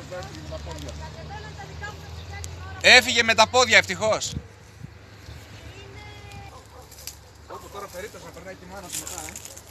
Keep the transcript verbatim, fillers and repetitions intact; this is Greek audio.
Έφυγε με τα πόδια, ευτυχώς. Όπου τώρα περίπτωση να περνάει και η μάνα του μετά, ε.